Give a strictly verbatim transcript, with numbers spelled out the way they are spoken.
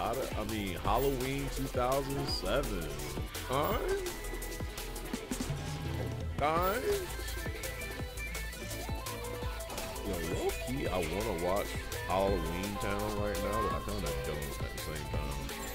lot of, I mean, Halloween two thousand seven. Guys? Guys? Yo, low key, I want to watch Halloween Town right now, but I kind of don't at the same time.